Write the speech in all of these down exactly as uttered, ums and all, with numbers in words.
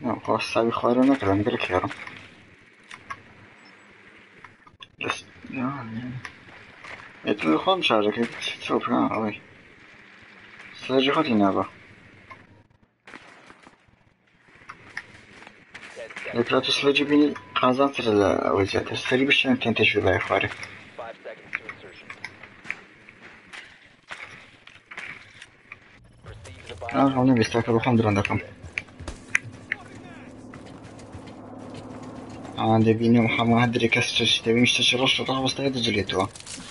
Non, posso fare una grande chiaro. No, niente. E tu خود شارژ که صبح نه آوی سرجی خودی نبا لكن تو سرجی بینی قازان سر اول زیادر سری بشن تنتش بلای خواره آه هم نمیسته که بخوام دران دکم آن دبینی محمد هدری کسش دبی میشتش روش رو طه بسته يد جليتوا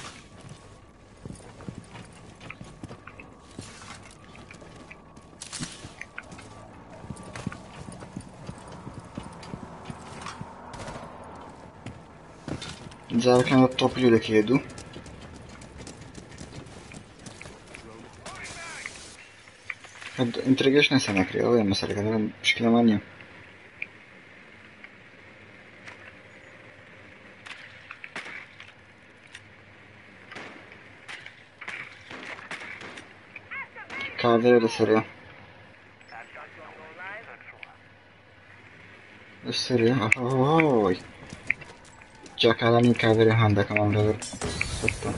زار كان الطوبيو لك يدو هاد انتريجيشن سنة كري أوي مسألة كذا بشكل مانيا كذا السريع السريع أوه جاك على كافري هاندا كمان رجل ستة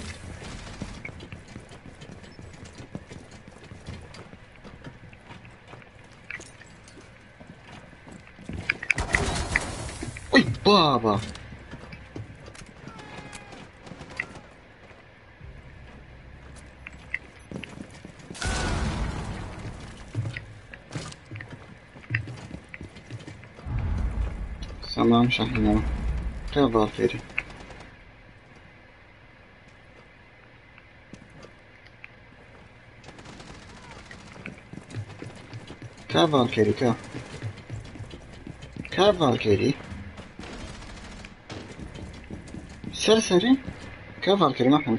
أي بابا سلام شاهينا كيف ضافيري كيف ضافيري كيف كيف ضافيري سرسري كيف ضافيري محمود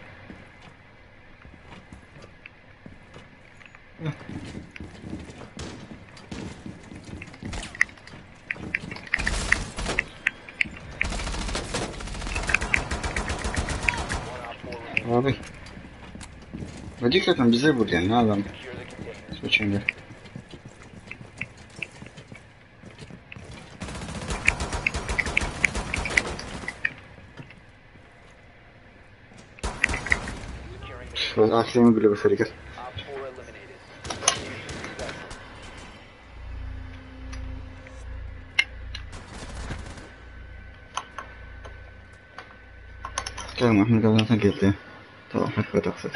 واضح بديك لكم ديزيبل يعني هذا سويتشنج اكسيم بلا بسريكه كلام احنا قبل ما قلت طبعا حكوة تقصد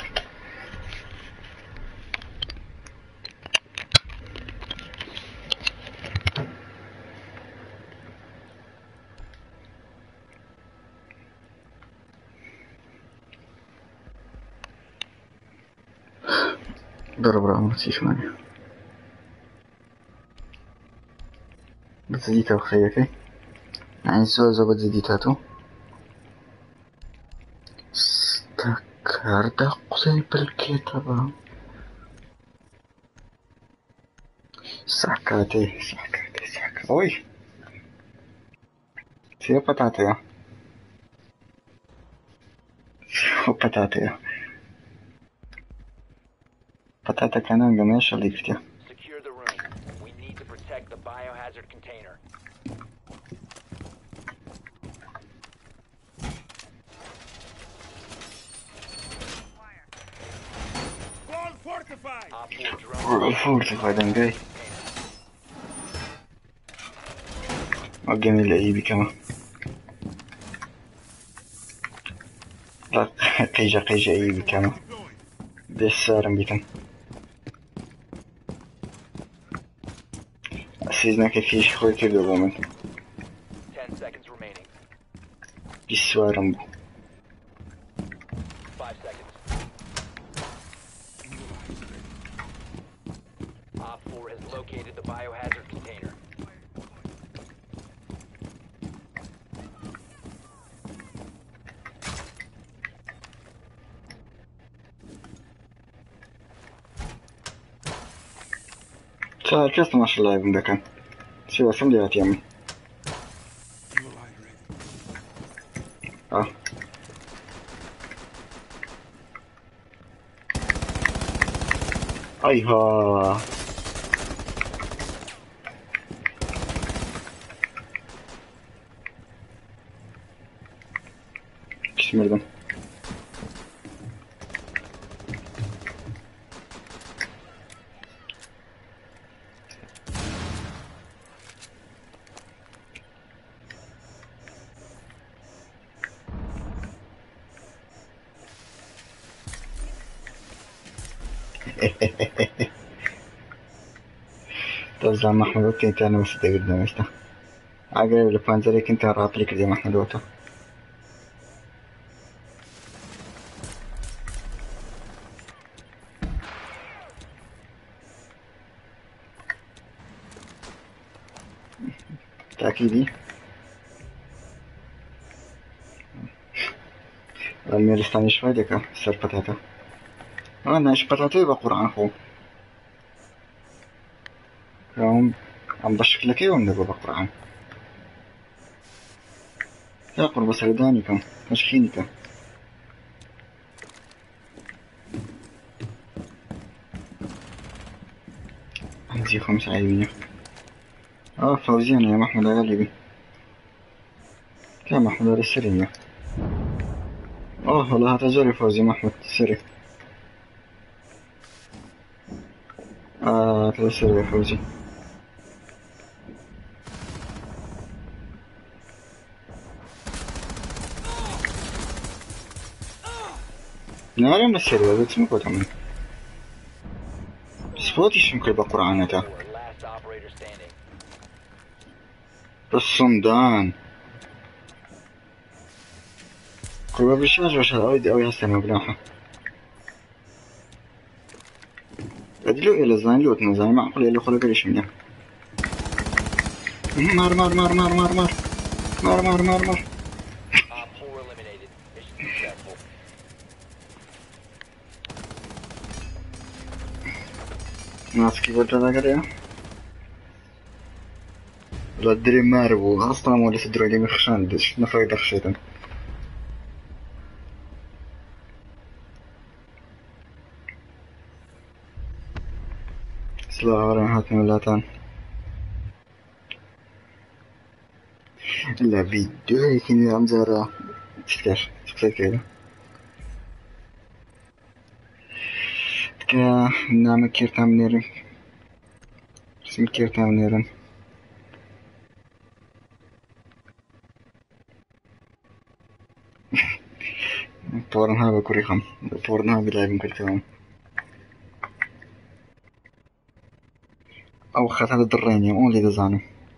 ضرب رقم تسيش ماني بتزيدها بخيكي يعني سوزة بتزيدتاتو استكار قصي بالكتابة سحكاتي سحكاتي سحكاتي اوي سيو بطاطيا سيو بطاطيا بطاطا كانان قميش اللي كتير فورتيفايد ام جاي وقمي الايبي كمان لا قيجا قيجا ايبي كمان بيسارم بيتم سيزنا كيفيش خوي كيدو بومن بيسوارم بو Located the biohazard container. صار كاست ما شاء الله يبن دكان سوى سمليات يمي اه ايها باش مردم توزع محمود وقتي انت انا بس قدام اشتا عقرب الفانزري كنت راطلك زي محمود وقتها تأكيدي الميرستاني شوي ديكا سر بتاتا انا ايش بتاتا بقرآن خو يوم عم بشك لك يوم نبغى بقرآن يا قرب سردانيكم مشخينكم عندي خمس عيبين اه فوزينا يا محمد غالبي يا محمد السرية اه والله هتجري فوزي محمد سري اه تسري يا فوزي ناري من السري بس مكو تمام سبوتي شمكل بقرآنتا Four, last operator standing. الصمدان قربا بالشاج وش الأويد أوي هسه مبلاحة أدلو إلى الزين لوتنا زين معقول إلى خلق ليش منه مار مار مار مار مار مار مار مار مار مار Op four eliminated. Mission successful. ناس كيف بدنا كده لا أدري ما ربو أصلا ما لسه دري لي مخشان دش نفرق دخشيتن سلا عارم هات من لاتان لا فيديو هيك إني عم زارع تذكر تذكر كده كا نعم كير تامنيرن اسم كير تامنيرن طورنها بكوريخم طورنها بلاعب كل كلام أو خد هذا الدرين يوم أولي دزانو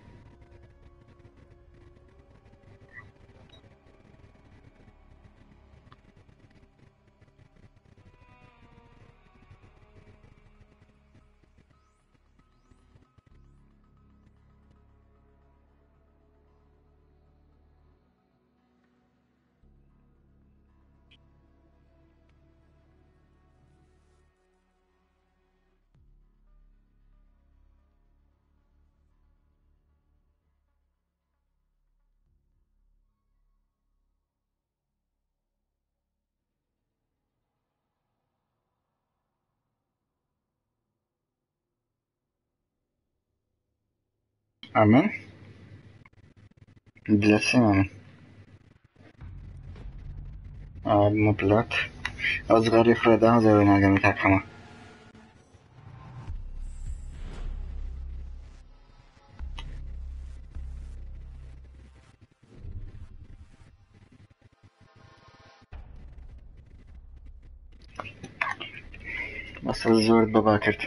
أمن بلاد سيمانة آه مبلات أصغر يفرد هذا وين أجمع تحكمه بس الزور بباكرت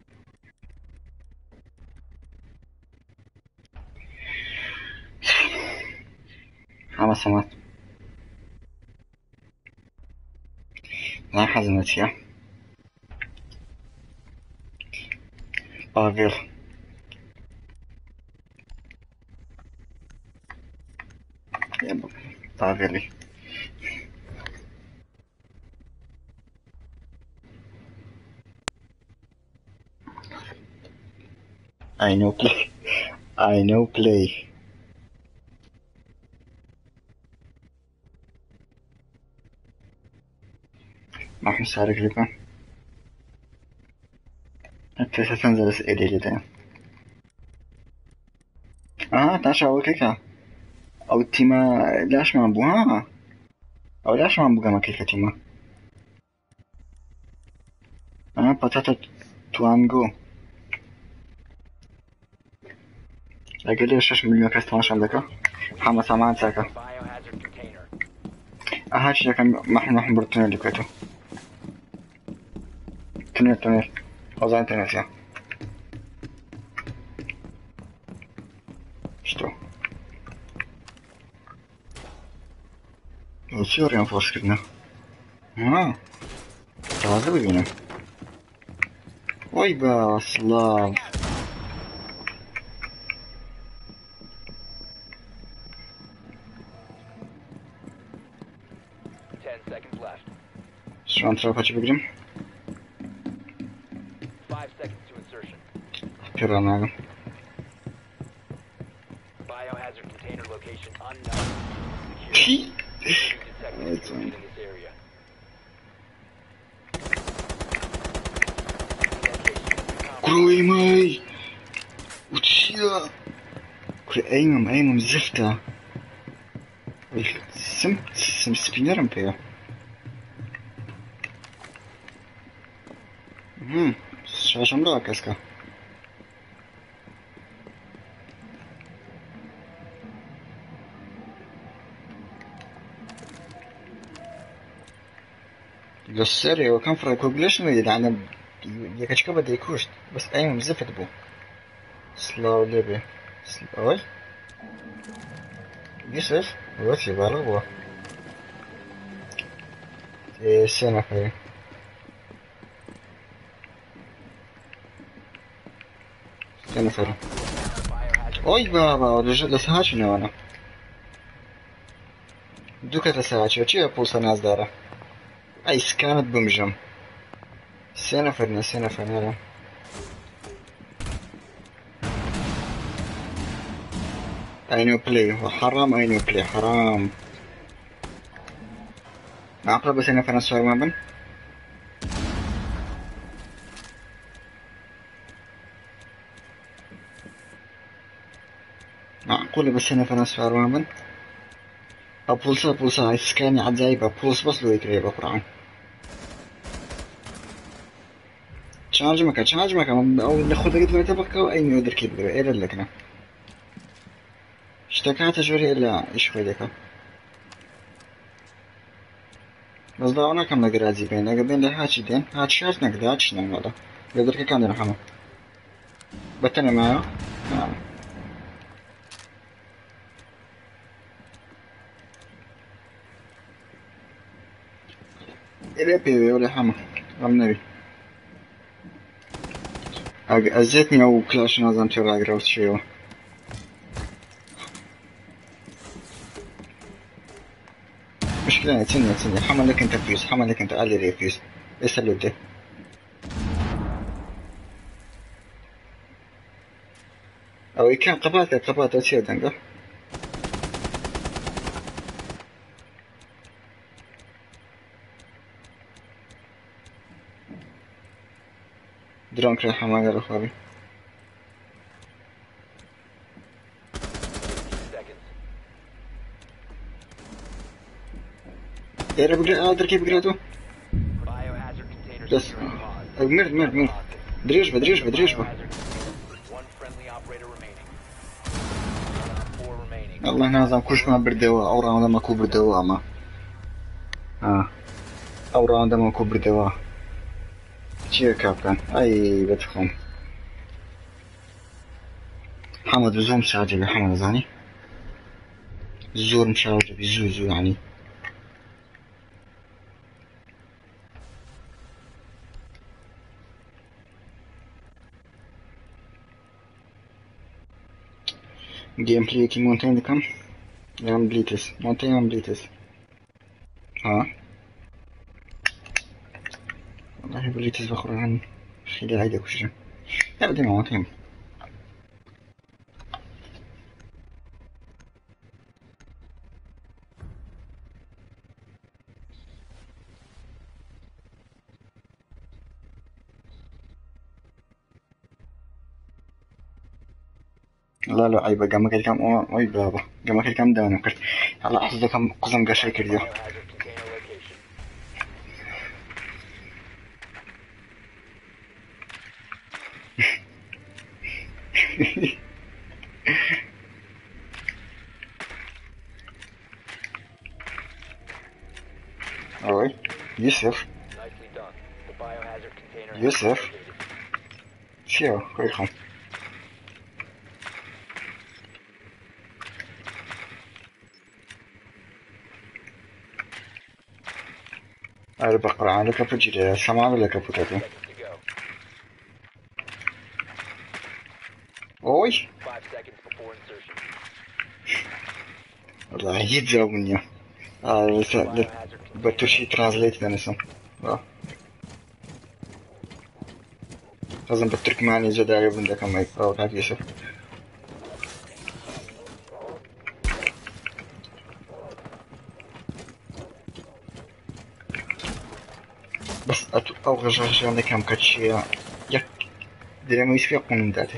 خمس سنوات لا حزنت يا بافيل يا بافيلي I know play I know play ما أحس عليك لكم أنت ستنزل أسئلة جدا آه تاشا أول كيكا أو التيما لاش ما أبوها او ليش ما بقى مكيفتي ما انا بطاطا توانجو اقل لي شش مليون كاستماش عندك حما سامان ساكا Biohazard container. اهاش لك ما احنا ما برتنا اللي كويتو تنير تنير خزان تنير يا شتو وشيور ينفوش كدنا ها تعال ببينم وي باس الله Ten seconds left. شلون تروح بقدم Five seconds to insertion. كرانا هذا Biohazard container location unknown. شي Security detected It's, um, in this area. كروي ماي وتشيا كري ايمم ايمم زفتا سم سم سبينرم بيا هم شاشم را كسكا السري وكان فرق وبلاش ما يدعنا يكشكبه ديكوشت بس ايمم زفت بو سلاو ليبي اوي يوسف واتي بالغوا ايه سنة في سنة في اوي بابا رجل لسهاش نوانا دوكا لسهاش وچي بوسا ناز داره اي سكانت بمجم سنة فرنا سنة فرنا I know play حرام I know play حرام معقولة بس أنا فانا السؤال ما بن معقولة بس أنا فانا السؤال ما بن أبولسا أبولسا هاي سكاني عجايبة بولس بس لو يكريبا قرآن تشارج مكا تشارج مكا أو ناخذ قد ما تبقى وأي نودر كيف قرأ إيه لكنا اشتكات جوري إلا إيش خيدك بس دعونا كم نقرأ بين أقبين ده هاتش دين هاتش شارت نقدر هاتش نعمله قدر كي كان رحمه بتنا معه نعم إلى بيبي ولا حما رم نبي أزيتني أو كلاش نظام ترى أقرأ شيء مشكلة تنيا تنيا حمل لك أنت فيوس حمل لك أنت علي لي فيوس اسألوا ده أو كان قبات قبات أشياء دنقة درون كره حما قالوا خوابي يا رب أقدر كيف قرأته بس مرد مرد مرد دريش با دريش با دريش با الله نازم كوش ما بردوا أو راوند ما كو بردوا أما آه أو راوند ما كو بردوا چیه كابتن أي بتخون حمد زوم مشاجبي حمد زاني زور مشاجبي زو زو يعني جيم بلاي كي مونتين كم يام بليتس مونتين يام بليتس ها والله بليتس بخور عن خلال هيدا كوشجم لا بدي مونتين لا لا عيبة قام كل كم أوي بابا قام كل كم دانا كرت على أحد كم قسم قشة كرديو Oi, Yusuf, Nicely done. The biohazard container has Yusuf, been located. چیه؟ خوی خان. آره بقرعان لك أبو جيري سمعنا لك أبو تاتي. Seconds to go. أوي Five seconds before insertion. والله هيت جاوبني. آه بس Biohazard container. بتوشي ترانزليت لنسم. آه. لازم بالتركماني جدا يبون ذاك ما يقرأ هذا يوسف. بس أتو أو غجر شغلة كم كتشي يك دير ما يسفي قوم ذاته.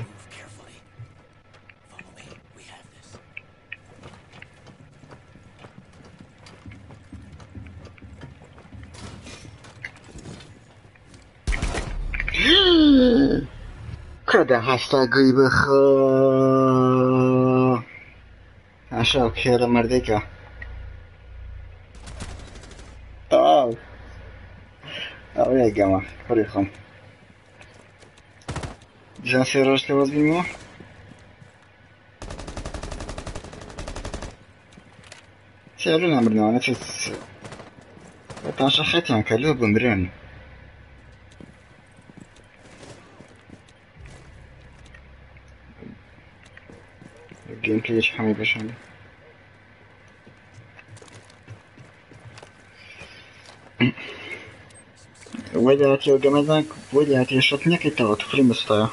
كذا هستا قريب خا عشان كذا مرديكا. آه آه يا جماعة فريقهم. جان سيروش لواز بيمو. سيرو نعملنا أنا تس. تانش خيتي عن كلو بمرن. الجيم بلاي إيش حمي بشون. وإذا تيو جمازك وإذا تيو شطني كي تغط في المستوى.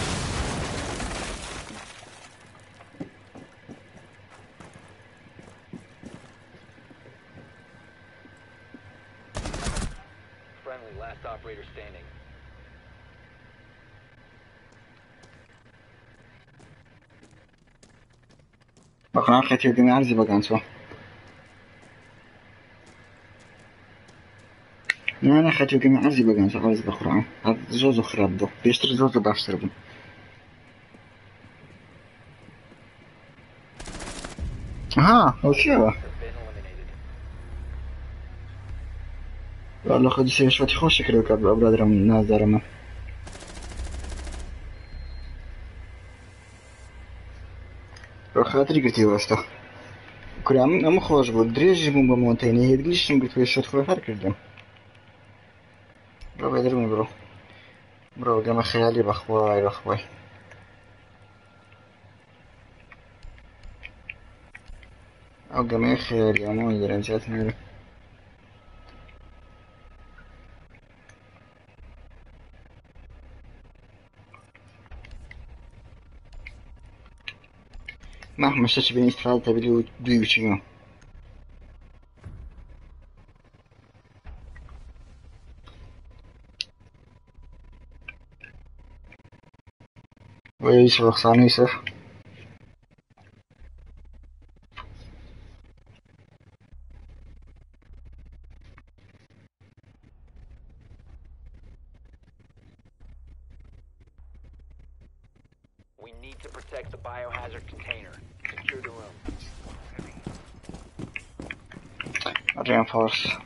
Friendly, last operator standing. بقرا خيتي جميع عرزي بقانسو. لا أنا خيتي جميع عرزي بقانسو عرزي بقرا. هذا زوزو خراب دو. بيشتري زوزو باشتري بو. ها وكيوا. Have been eliminated. والله خدي سير شوي خوش كده وكاب أبراد رم ناس دارما. خاطري قلتي واسطة. كرام أم خوش بود دريج بوم بمونتيني هيدليش قلت ويش شوت خوي هر كردم. برو بدرم برو. برو جمع خيالي بخواي بخواي. أو جمع خيالي أمو يدرن جات ميرو. مهما شتش بين استفادة تبدو دويوشيو. ويش رخصان يوسف. We need to protect the biohazard container. Secure the room. Reinforce.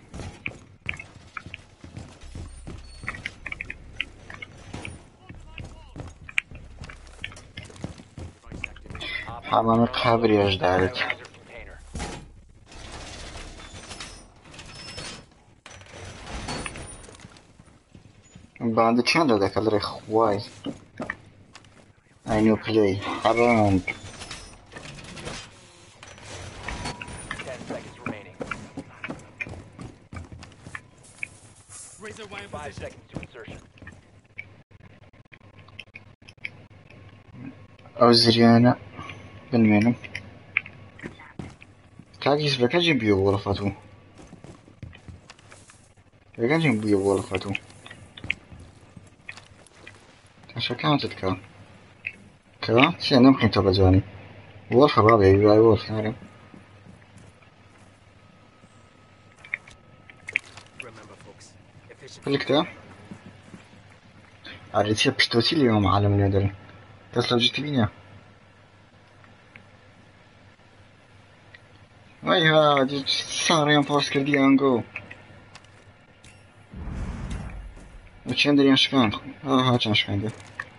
حمام قبر يجدارك. Biohazard container. بعد چند داده کلر خواي. I know play around. Ten seconds remaining. Five seconds to insertion. أو زريانة بالمينم. كاكيس بكاجين بيو غرفته. بكاجين بيو غرفته. عشان كانت تتكا. كذا شيء نمكن تبجاني. غرفة بابي يبغى غرفة يعني. قلت كده. عرفتي بشتوتي اليوم عالم ندري. Teraz logicznie nie. Oj, ha, sarıyan pasker diyango. Uçan deriyan şkand. Aha, çan şkandı.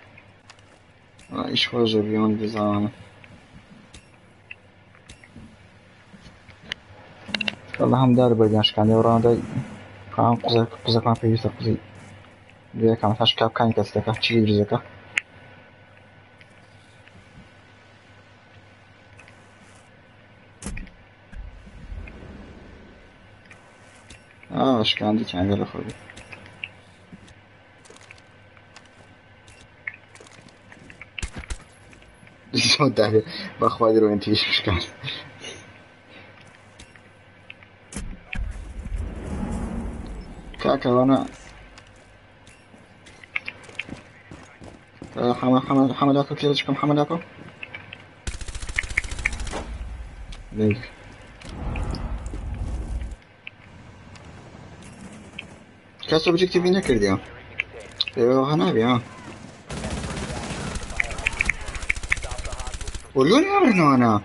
İş hoca bir yon bizan. والله هم دار بدي أشكال يورادا كان قزا قزا كان في يوسف قزي بيا كان فاش كاب كان كستكا تشيل رزقا اه أشكال دي كان قال أخوي صوت ده بأخوادي رو انتيش أشكال كاكا وانا حمل حمل حملاكو كيرجكم حملاكو ليك كاس اوبجيكتيف نكرد يا ايوه انا بيا قولوا لي امرنا انا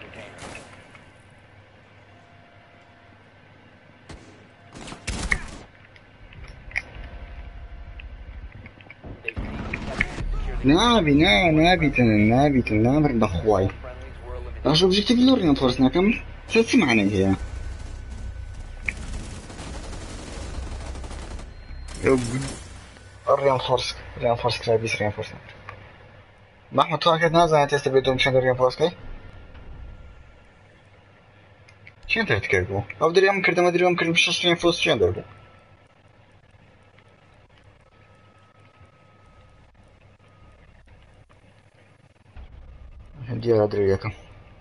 نابي نا نابي تن نابي تن نامر دخواي اش اوبجيكتيف لورنا فرصنا كم تسمعنا هي ريان فورس ريان فورس كلابيس ريان فورس محمود تو اكيد نازل تست بدون شنو ريان فورس كي چی انت تکرگو؟ او دریم کردم دریم کردم شش ريان فورس چی اندرگو؟ دیار دریا کم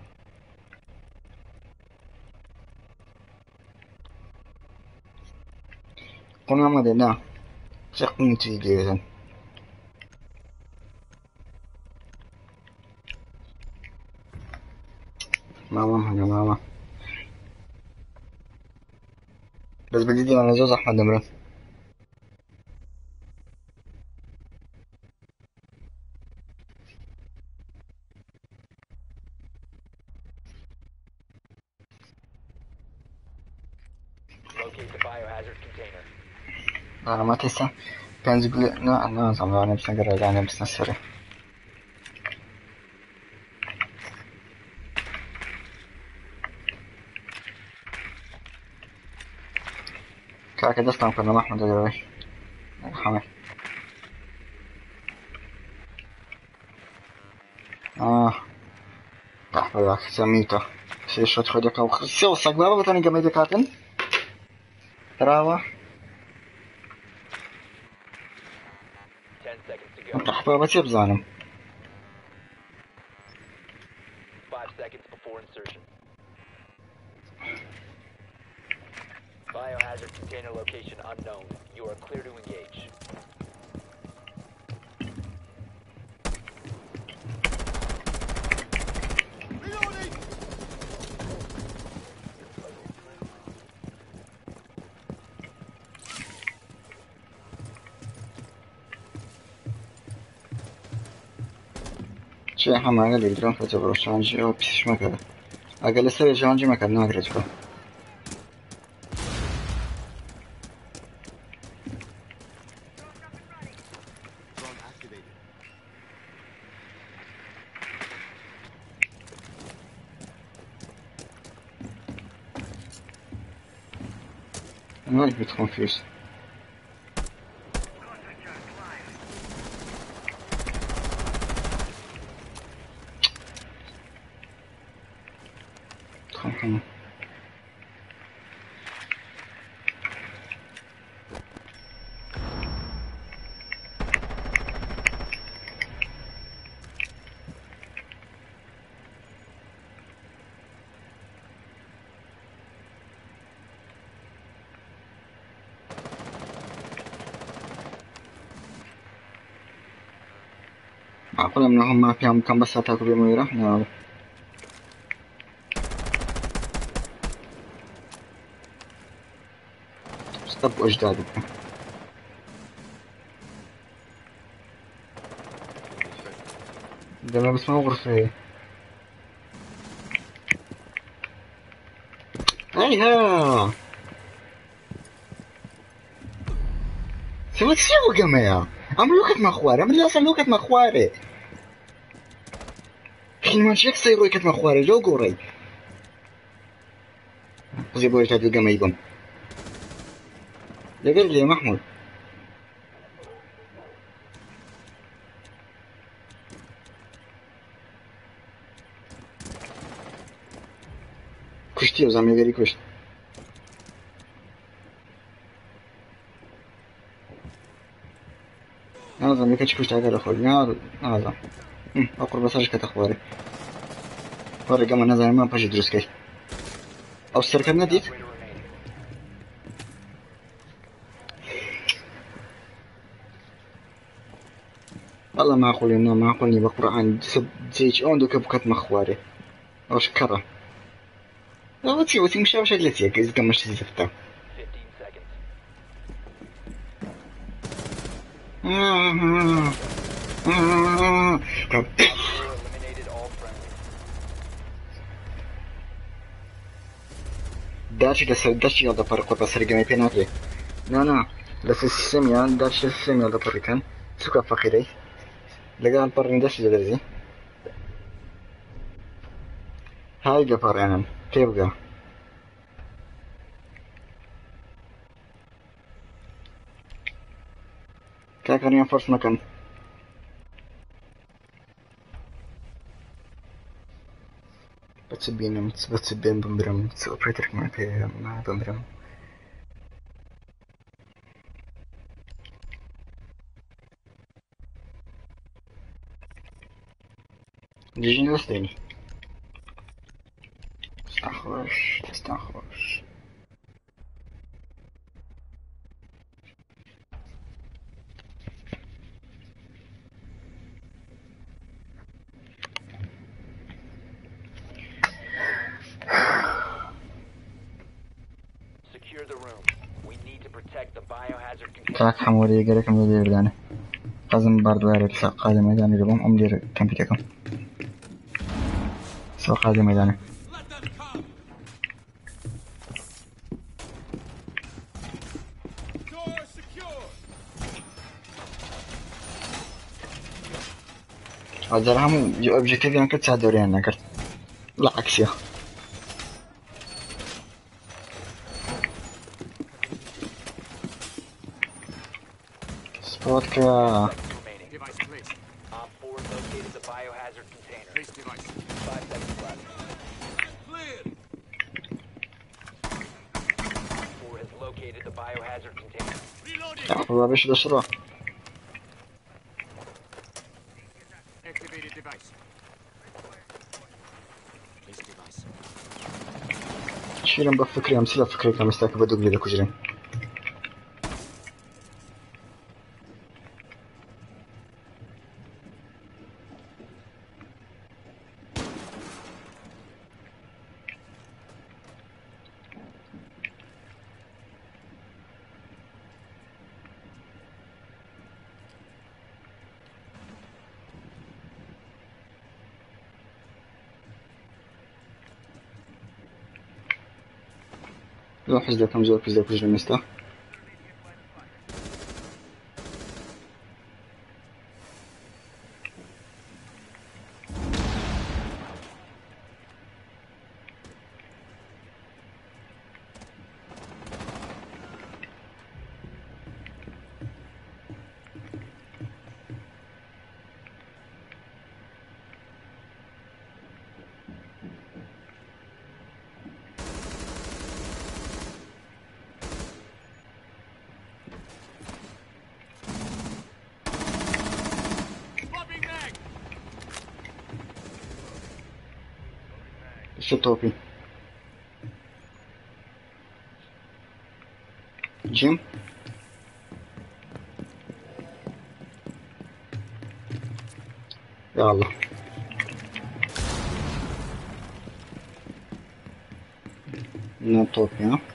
قناه ما نه چه قنتی دیگه ماما هنا ماما بس بدي انا زوز احمد نمرة Locate the biohazard container. انا ما تسا كان يقول لا انا زعما انا بس نقرا انا بس نسري كاكا دستم كنا ما احمد دروي حمد اه تحفظك سميته شي شو تخدك او خسو سقبابا بتاني قميدي كاتن راوا Ten seconds to go. تحفظا بس يبزانم Five seconds before insertion. Biohazard container location unknown. You are clear to engage. شي حما قال يقدرون فتبرو شانجي او بيش مكذا اقل سوي شانجي مكذا ناقرج بو ما بيدخل فيس دخل معقولة منهم ما فيهم كم بس هتاكل بيوم ويروح لا استب أجدادك قدامي بس ما غرفة. ايها سويت سيو قميا عم لوكت مخواري عم لوكت لوكت مخواري خي ما شيك سيرو كت مخواري جو قوري زي بوي تادو قميا يبم يقول لي يا محمود كشتي وزعم يقري كشت انا زعم يكتش كشت على اخوي يا هذا اقرب بس كت اخباري فرق ما نزل ما باش يدرس كي او السركه ناديت والله ما اقول انه ما اقول اني بقرا عن زيج اون دوك بكت مخواري او شكرا لا وتي وتي مش عارف شغلتي اذا كان مش تزفتا Daci da daci da par kwa pasarga mai penake. No no, da sistemi an daci sistemi da parikan. Suka fakirei. Lega an par daci da درزي. هاي قفر انا تبقى كاكرين فرص مكان بتسبين بتسبين بمبرم تسوبريترك ما في ما بمبرم جيجي نستني تستخرج تستخرج كاك حمولي قالك مدير دانه قازم برضو عارف ساق قادم ميداني لبهم أم دير كمبيتكم ساق قادم ميداني هذا هم جو أوبجيكتيف يعني كنت سادوري أنا كرت لا عكسيه سبوتكا هو باش دشرا شيلن بفكري امثله فكري كم استاك بدو لي لكجرين لو حزده كم زور كزده كجرين مستا شو توبي جيم يا الله نو توبي ها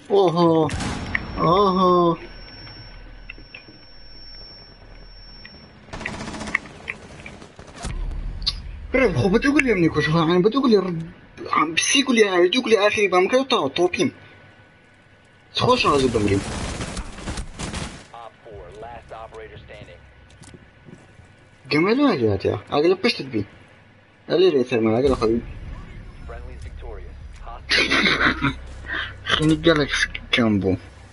اوه اوه بريم خو بتقول لي مني كوش يعني بتقول لي عم بسيقول لي بتقول لي اخي بام كده طاو توبين تخش على بمريم Op four, last operator standing. جمالها جاتها اقلب بشت بي اللي ريتر ما اقلب خبيب Friendly's victorious. Hostile. خليني جالكس كامبو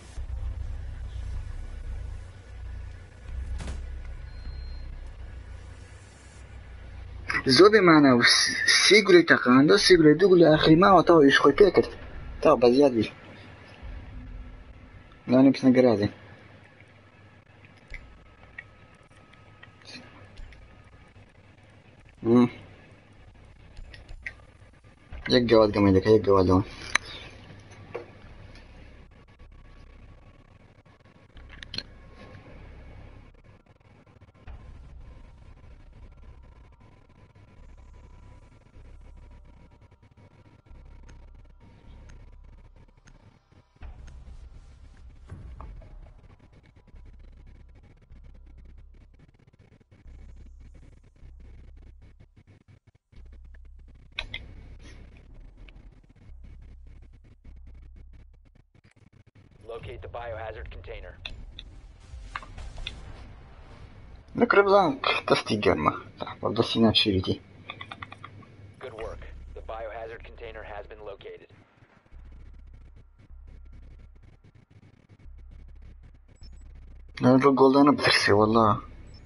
زوبي معنا سيقولي تقاندو سيقولي دوغولي اخي ما وطاو يشخوي بيكت طاو بزياد بي لا نبس نقرازي امم يقى واد قميلك يقى وادون Locate the biohazard container. نقرب زانك تستي جرمة صح برضه سينات شريتي Good work. The biohazard container has been located. لا الجولد انا بترسي والله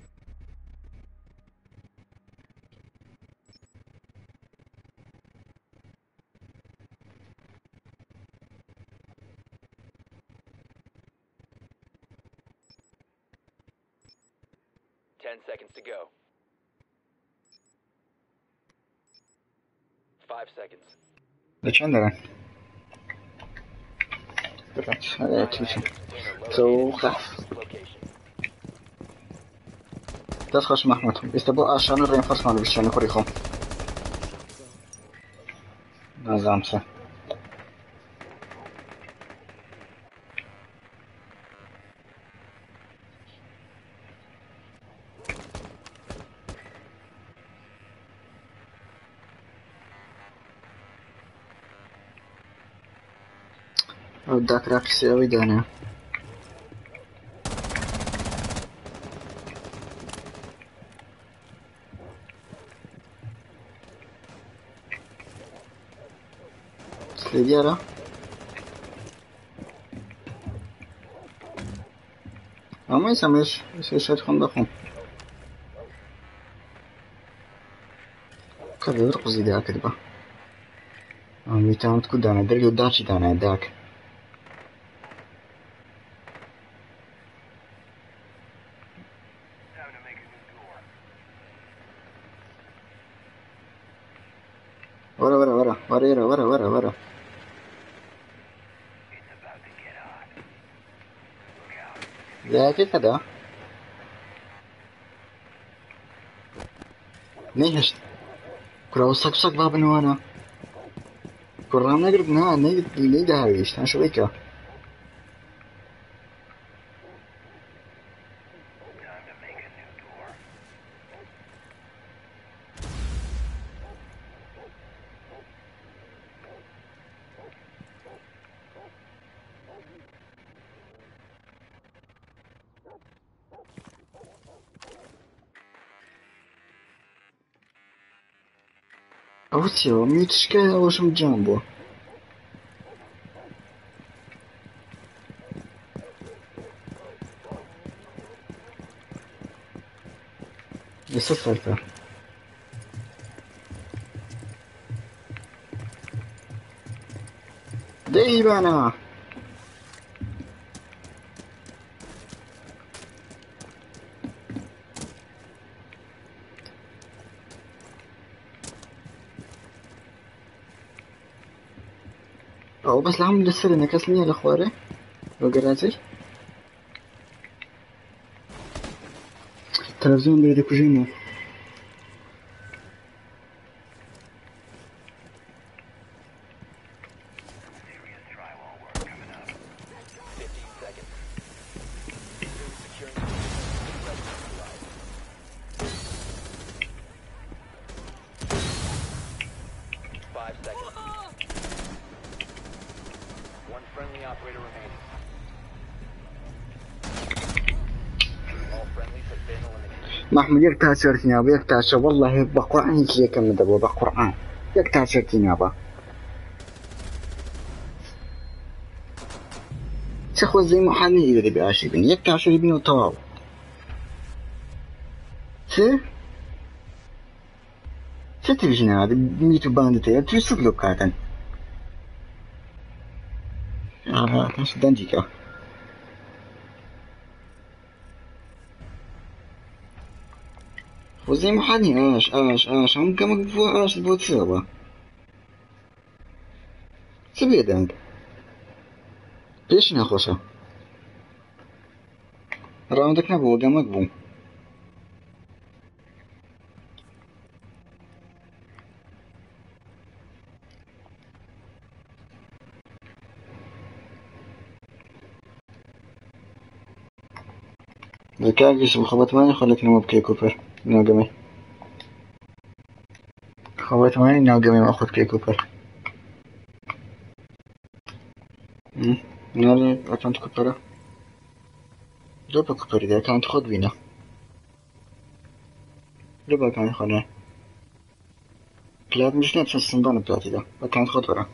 Ten seconds to go. Five seconds. ليش عندنا برات هذا تيشن Container سو located. خاف Location. تسخش محمود يستبقى عشان الرينفورس مالو بيشان يخريخم نظام سه وداك راك يسوي دانا سليديارا اما يسميش يسيش خون بخون كذا يرقص دي كذبه امي تام تكون دانا درجة داشي دانا داك ورا ورا ورا ورا ورا ورا ورا ذاك كذا نيهش كراو سك سك باب نوانا كرام نقرب نا نيد نيد هايش تان شو بيكا اوتيو ميتشكا واش مجامبو يسفلتا دايبانا او بس العمل السر انك اسمي الاخواري وقراتي تلفزيون بيدي كوجينو friendly operator remaining. All friendlies have been eliminated. محمود یک تاشرتين يابا یک تاشر والله بقرآن هيك هيك من دبوا بقرآن یک تاشرتين يابا شخو زي محامي يدري بآشي بين یک تاشر يبين وطواو سه سه تبجنا هذا ميتو باندتي ترسل له كاتن آه كاش دنجيكا وزي محامي آش آش آش هم كم بفو آش بوت سوا سبيه دنج ليش ناخوشه راوندك نبوه قامك بو ذكاء خبط ماني خلتني مو بكي كوبر ناقمي خبط ماني ناقمي ما اخذ كي كوبر نالي اكانت كوبرة دوبا كوبر اذا كانت خذ بينا دوبا كان خلنا بلاد مش نفس الصندان بتاعتي ده كانت خذ ورا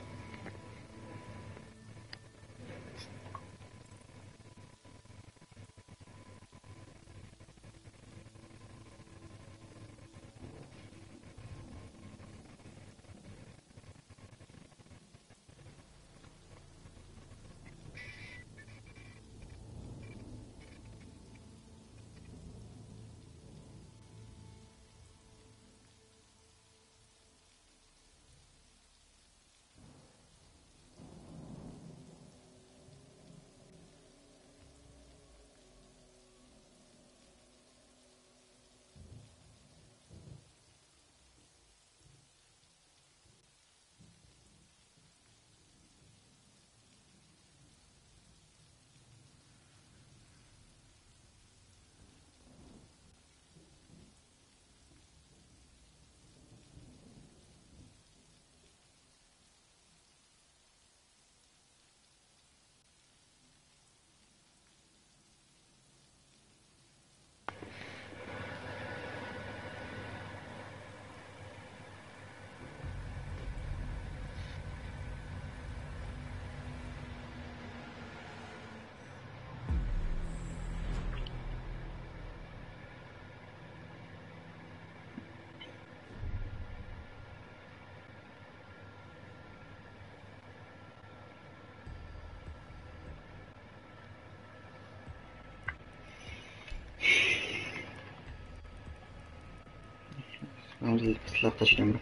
عندي ثلاثة شمرة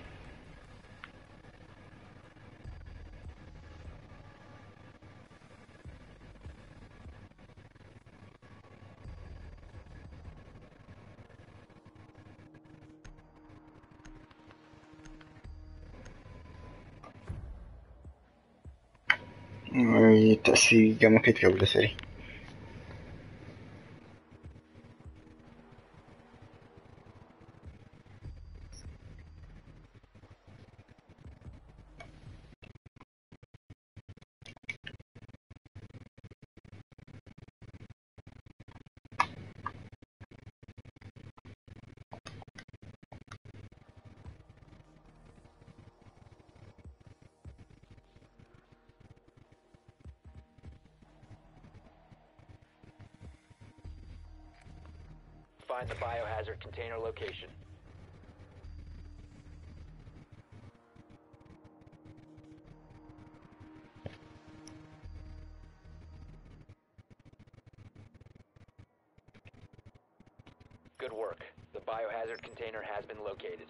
تأسي قام كيت قبل سري Find the biohazard container location. Good work. The biohazard container has been located.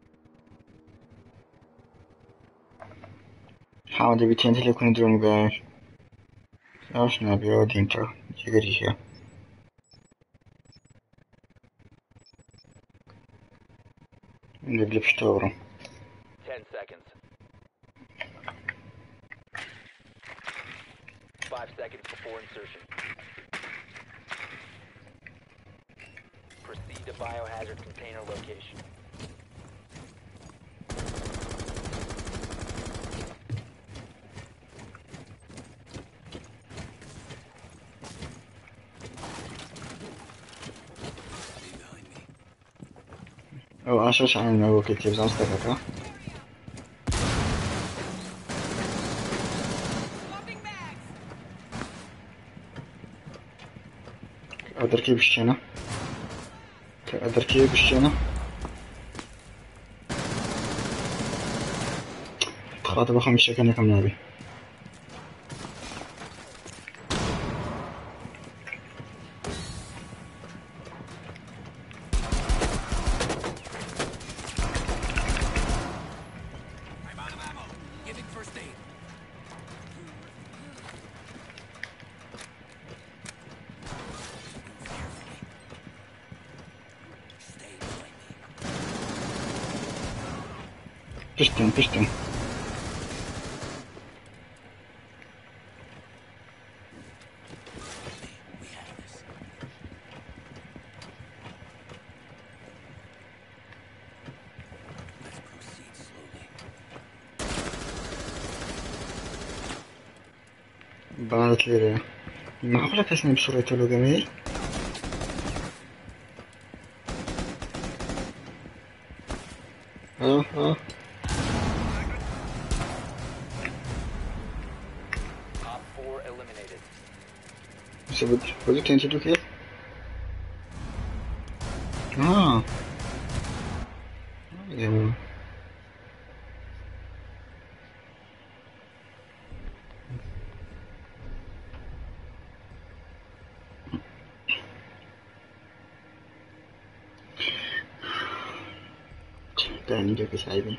حاول بيتين تليكون درون باش ايش نبي ودين ترى جيريها نقلب شتورة Ten seconds. Five seconds before insertion. Proceed to biohazard container location. او عشاش عن هو كتير زمستك. اقدر كيف الشينا اقدر كيف الشينا تخاطب خمس شكل كم نبي بشتم بشتم بانت لي معقولة كاسني بسرعة لو جميل اه اه Op four eliminated. بس بدي بدي تنتدو كيف اه جميل تاني جاك سعيدين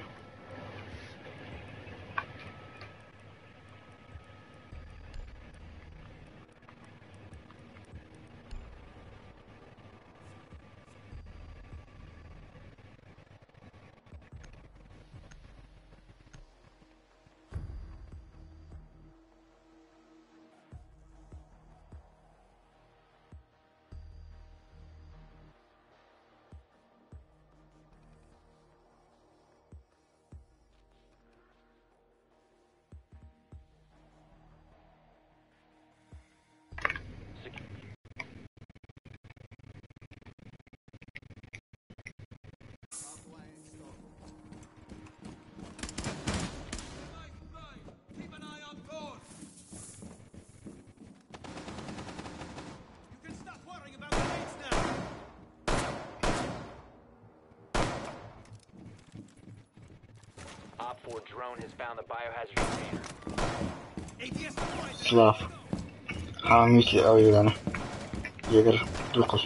Op four drone has found the biohazard container. سلاف حاميكي أوي أنا يقدر تلقص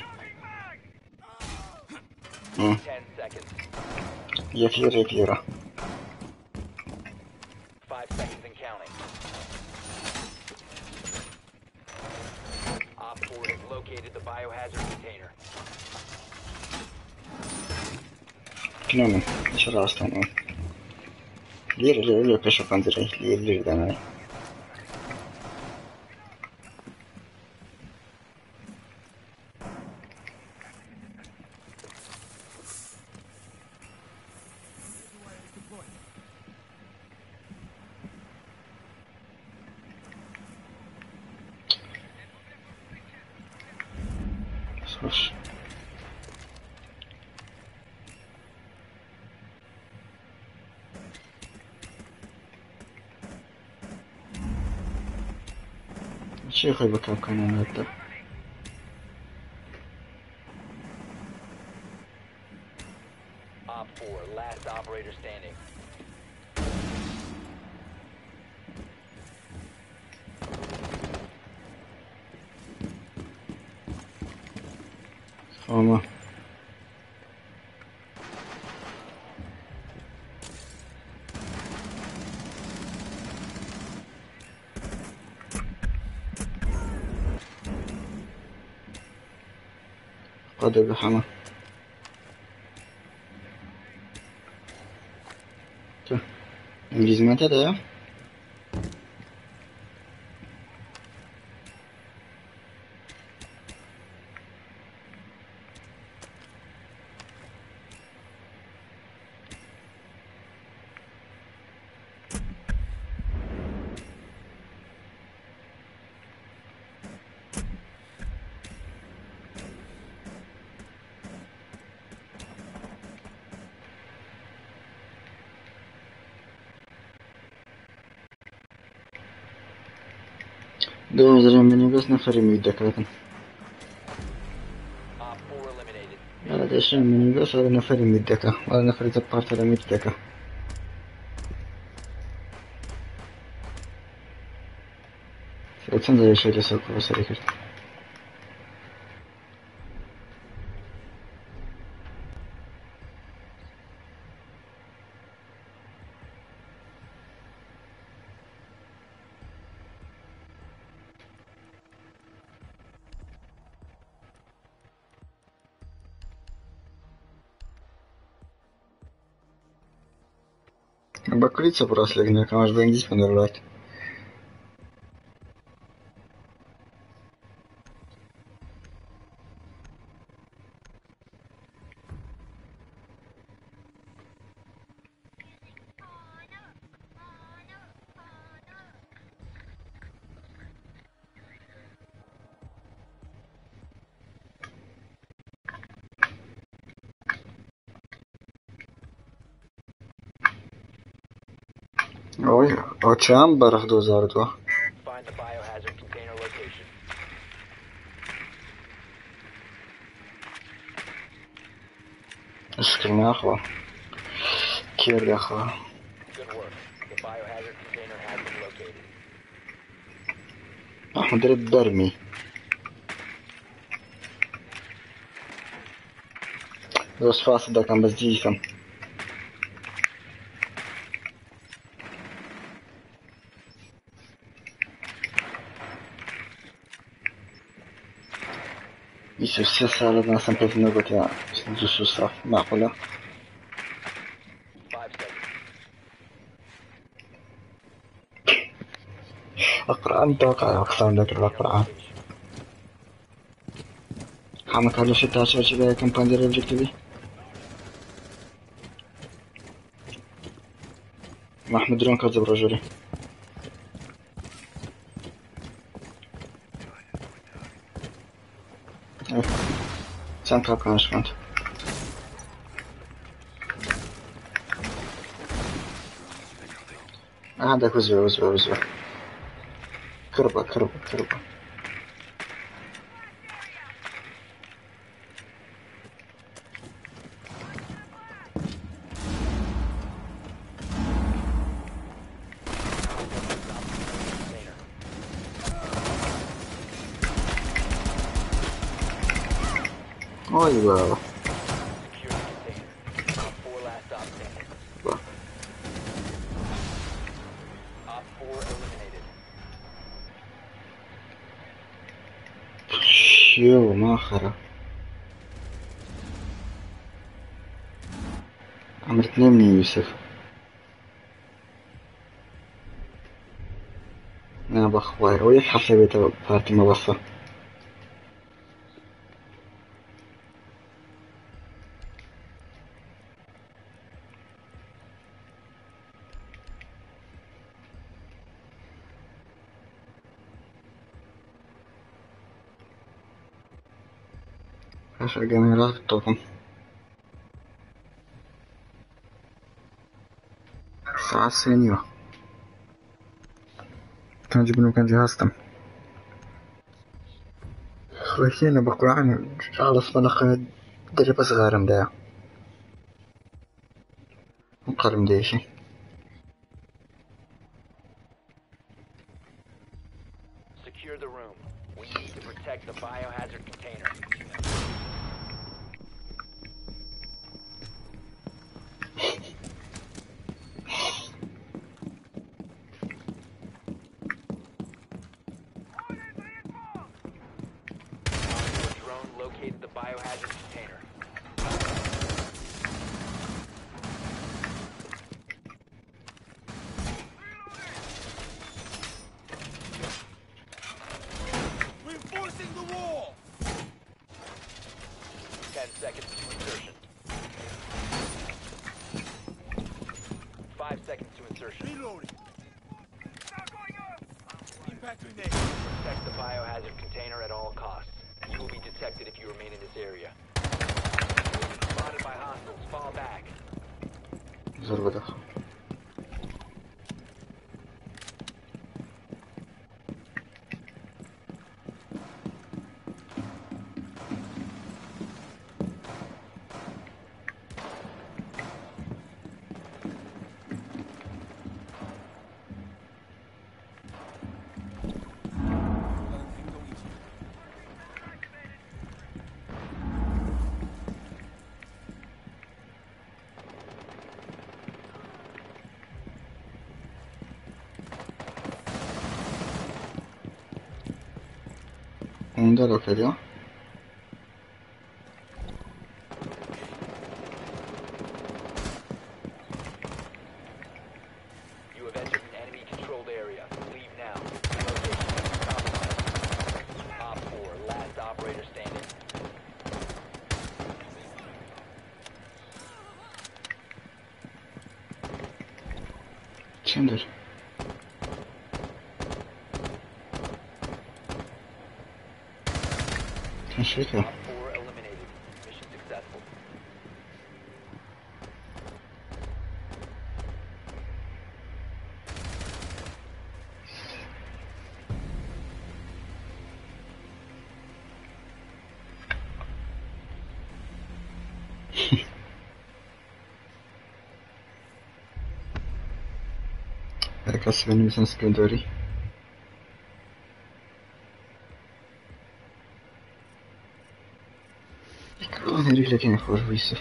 Ten seconds. يفير يفيره Five seconds and counting. Op four has located the biohazard container. كنومي إيش رأستون لير لير لير كشف فانزري لير لير دمائي صوش شيخ بكام كان هذا Op four, last operator standing. فما قد بحما إنجليزي ما تدعي دوزرم مني بس نفري ميدا كاتن Op four eliminated. على دشرم مني بس ولا نفري ميدا كا ولا نفري تبارت على ميدا كا سأتنزل شيء لسوق وسري كرت Baklica porosłych, jak masz będzie spędzać. Oj, oczam barach do zardła. Find the biohazard container location. Skrzynka chwa. Kierda chwa. Good work. The biohazard container has been located. Ahmed red برمي. بس فاصل ده كان بس جيسم. يسوع سالة أنا سامبل في نوبة يا جوسو صاف معقولة. Five seconds. أقرأ أنت وقع أقسام ذاك الأقرأ. حامك على شيء تاشر شيء بيا كم بندر الجكتبي. محمد درون كذب رجولي. Sen kalk konuşmadı. Aha da uzve, uzve, uzve. Kırba, kırba, kırba. Oy be. Secure the container. Op four last stop standing. Bak. Op four eliminated. Yo, ما خرا. عمرت نمني يوسف. أنا بخواي ويك حسبت بارتي مبصة. عشر جميلات الطاقم. الساعة الثانية. كان جبنو كان جهازتم. خويتينا بقول عني على صبنا درب صغارم ده. مقارم ديشي. Secure the room. We need to protect the biohazard container. Op four drone located the biohazard container. Reinforcing the wall! Ten seconds to insertion. Five seconds to insertion. Reloading. Impact grenade. Protect the biohazard container at all costs. You will be detected if you remain in this area. Spotted by hostiles. Fall back. زر بدخل. اینجا رو کردیم. You have entered an enemy-controlled area. Leave now. Location is compromised. Op four, last operator standing. Kimdir? Teşekkür. Op four eliminated. Mission successful. Herkes benim için sıkıntı var. أنا رجلي كان يخرج ويسر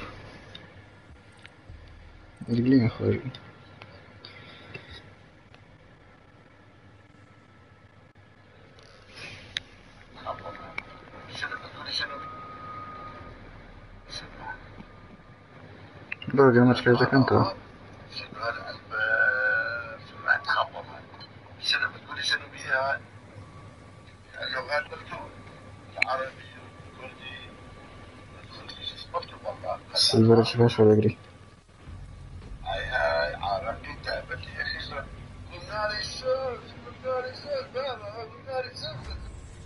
رجلي يخرج درجة ما تفيدك أنت سنة بتقولي سنة بيها اللغات مكتوب العربي والكردي مكتوب والله السيجارة شفاش ولا أجري هاي هاي عربي تعبت يا أخي قلنا لي السلف قلنا لي السلف بابا قلنا لي السلف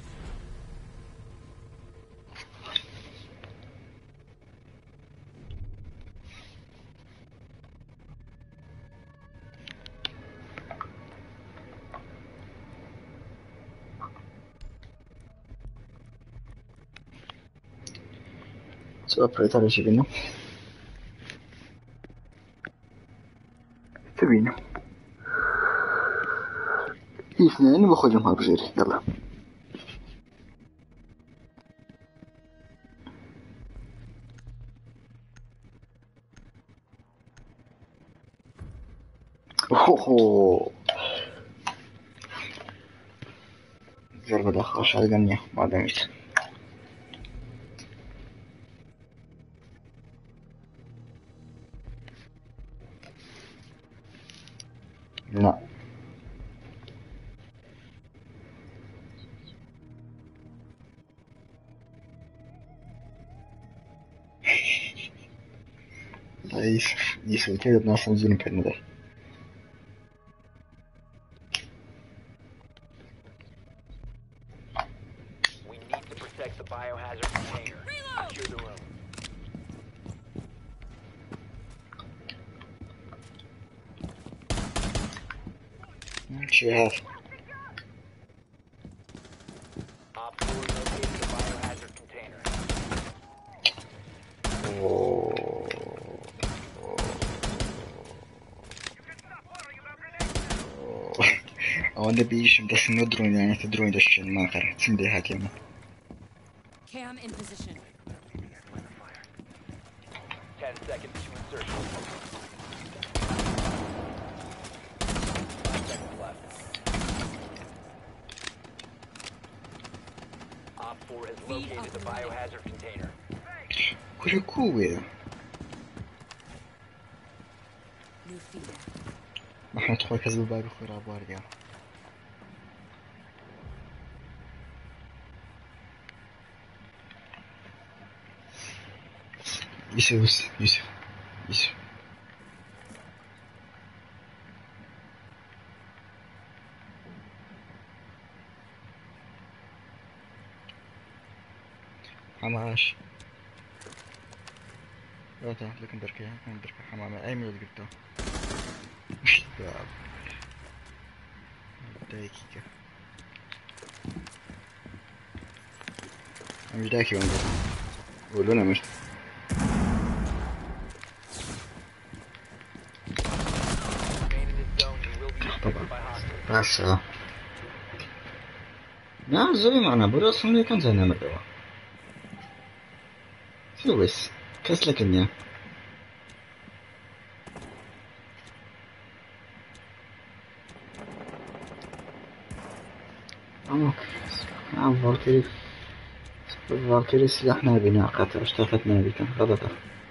Trzeba apretare się wino. في vino. اثنين وخذهم هالبجيري يلا. اوه ضربة داخل على جنية ما دامت. لا يوسف يوسف كده بناس نزين كنا ده We need to protect the biohazard container. Secure the room. شو هذا Op four located the biohazard container. أنا بيش بس ندرون يعني تدرون ده الشيء ما قرأت سندي هاتي ما Cam in position. Ten seconds to insertion. Five seconds left. Op four has located the biohazard container. كل كوي New feeder. ما حندخل كذب بابي خير أبارجع يوسف يوسف يوسف حماش لا تعرف لكن دركي هكذا دركي حمامة أي ميول قلتها مش داب دايكي مش دايكي وانجل قولونا مش Remain in this zone. You will be detected by hostiles. بس نه زوی معنا برو اصلا یکن زنه مدوا سويس كاس لكن يا امك نعم فالكري الفالكيري سلاح نابي ناقته اشتغلت نابي كان غلطة.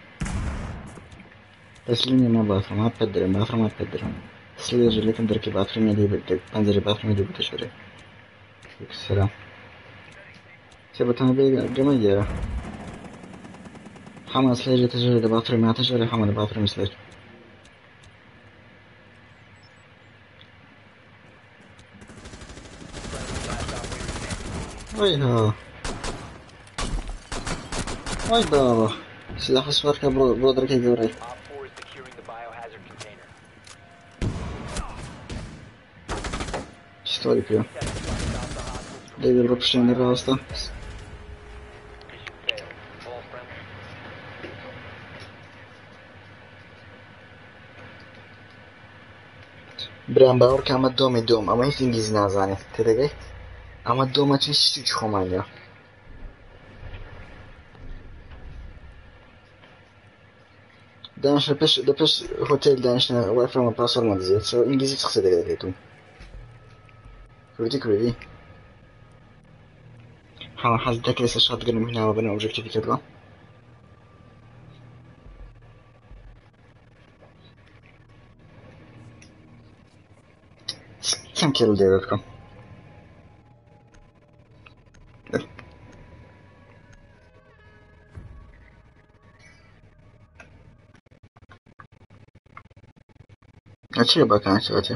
بس لاني ما باثر ما تقدر ما باثر ما تقدر سليج اللي كان دركي باثر ميدي بدك انزل باثر ميدي بتشري السلام سبت انا بي جميلة حمل سليج تجري باثر ما تجري حمل باثر مسليج ويها وي بابا سلاح اصفر كبرو برودر كي جوري Op four is securing the biohazard container. ستوري فيها Seven to stop the hostiles from دايما الربشين الراسطة mission failed. All friendly. برام باور كام الدوم يدوم اما هيك انجليزي نازاني تدقي اما الدوم تشي تشي خمانيا دانش بش دبش هوتيل دانش واقف ما باسور ما تزيد سو انجليزي تخسر دقيقتو كردي كردي ها حاز دكريس الشاط قلنا هنا وبنا اوبجكتيف كده كم كيلو ديرتكم اشي بقى كان شوتي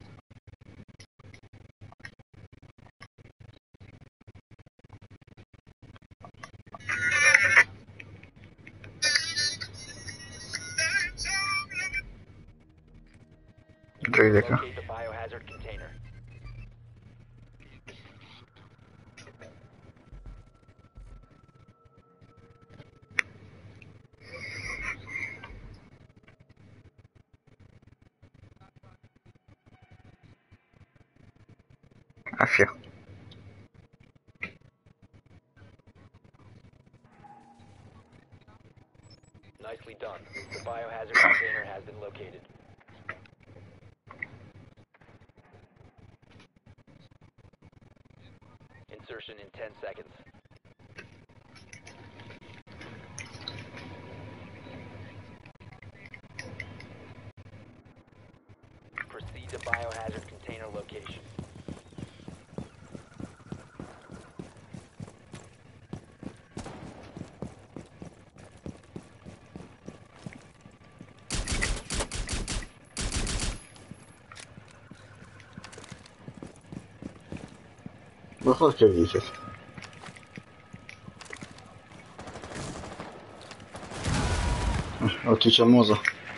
دريدك Locate the biohazard container. عافية Nicely done. The biohazard container has been located. Insertion in ten seconds. Proceed to biohazard container location. بخور كردي كيف اوكي شموزة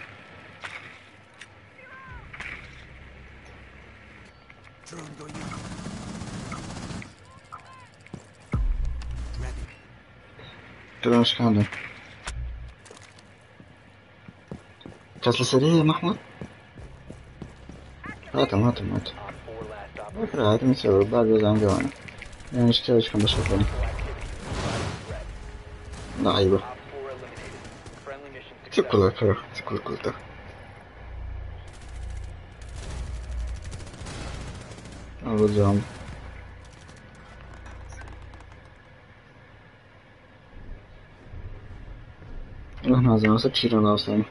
ترى ايش كان ده كاس السريع يا محمود هاتم هاتم هاتم Op four last operator. فكرة هاتم يسوي بعد جزء عن جوانا يعني مش كده ايش كان بشوفني لا ايوه Op four eliminated. Friendly mission تسيب success. كل كل تسيب كل كل ده أول جام احنا زمان سكشير انا اصلا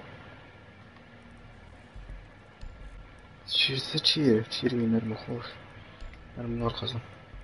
شير سكشير شير نرمي خوف نرمي نار خزن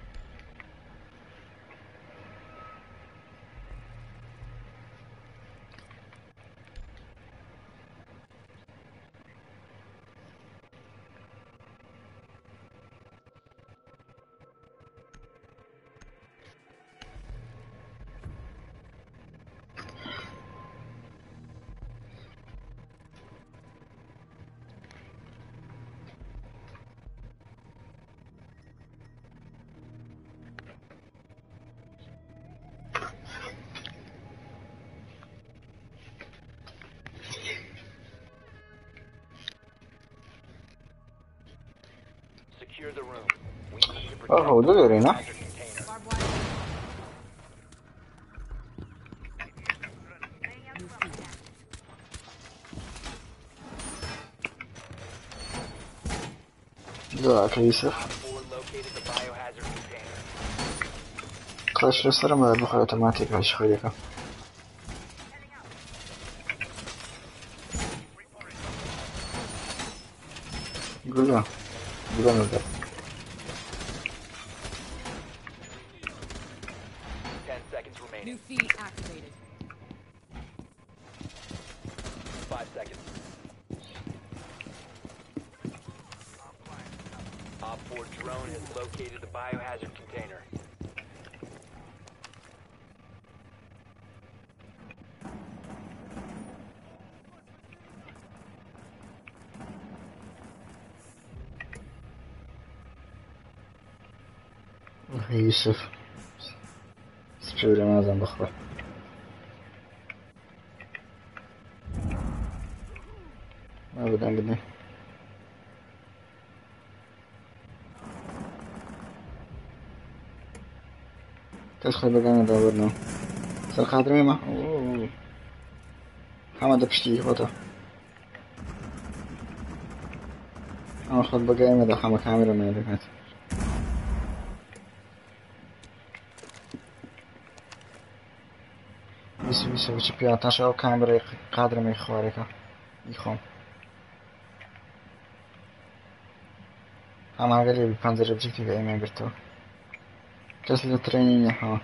Secure the room. We need to protect اوه the دورينا biohazard container. Barbed wire. New feed active. ذاك يوسف Op four located the biohazard container. خلاص لسه ما بخوي اوتوماتيك هاش خويك قول له قول له نقدر Ten seconds remaining. New feed activated. Five seconds. Op four drone has located the biohazard container. يوسف سبيل مازن بخبر ما بدنا بدنا تدخل بقانا دورنا سر خاطر ما حمد بشتي غطا انا خد بقانا مدى حما كاميرا ما يدكات ويسو ويسو ويسو بياتاش او كاميرا قادر ما يخواريكا يخون اما غالي بانزر اوبجيكتيف اي ما يبرتو كاس الترينين ها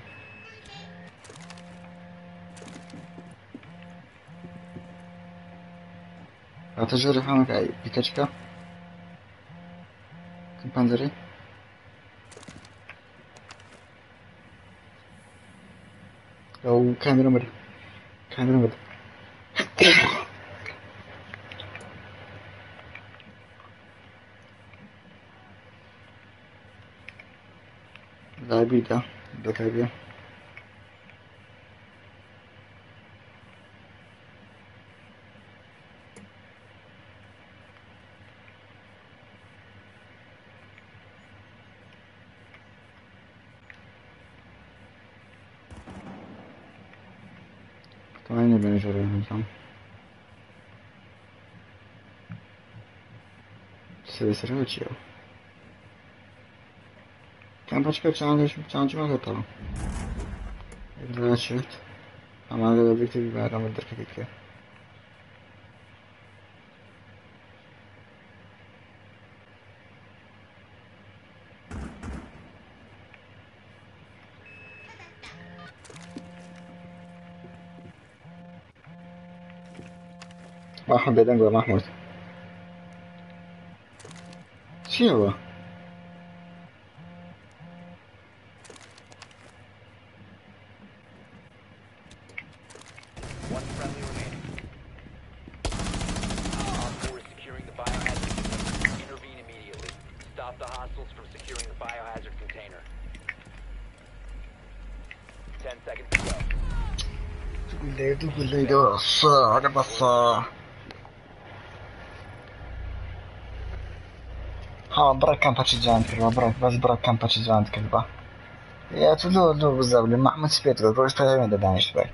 اتجري حامك اي بيكاتشكا كم بانزري او كاميرا مر كاميرا مر غابيدا بكابيا طبعا بنجري نظام سويسرا Tam başka challenge challenge var tamam. Biraz şut. Ama da birlikte bir adam öldür ki. Mahmut deden gör Mahmut. Şey bu. One friendly remaining. Op four is securing the biohazard container. Intervene immediately. Stop the hostiles from securing the biohazard container. Ten seconds to go. Leydi leydi bassa hadi bassa. Ha برا كان باتشيجان كلبا برا بس برا كان باتشيجان كلبا يا تلو لو بزاولي ما عملت سبيت روش تاعي ما دانش باي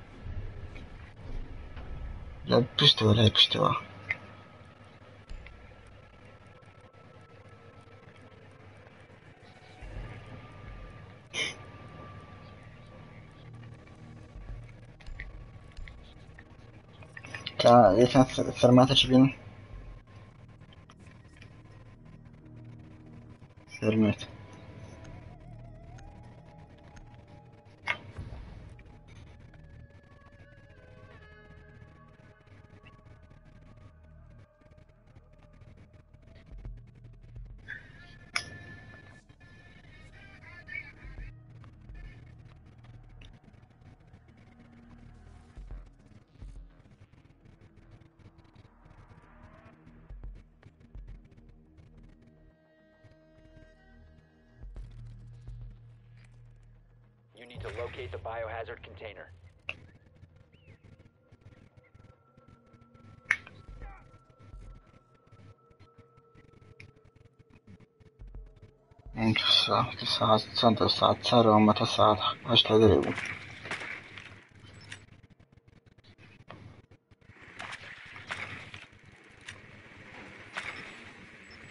لا بشتوا لا بشتوا كان يكن ثرماتة شبين ثرمات You need to locate the biohazard container. تسعة تسعة تسعة تسعة تسعة وما تسعة عشت تدريبه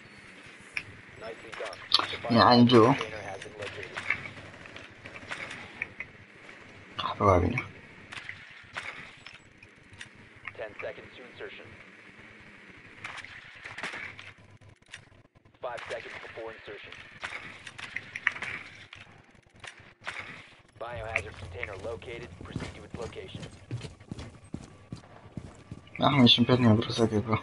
Nicely done. The يعني جو container has been located. وابنا Ten seconds to insertion. Five seconds before insertion. Biohazard container located. Proceed to its location. احنا مش مبني براسك يبقى